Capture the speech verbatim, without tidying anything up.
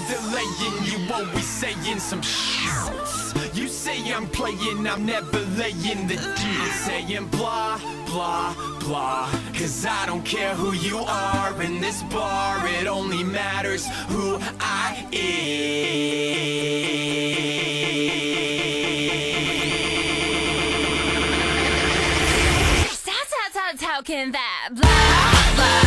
delaying, you always saying some shit. You say I'm playing, I'm never laying the deal. Saying blah, blah, blah, cause I don't care who you are in this bar. It only matters who I am. How, how, how can that blah, blah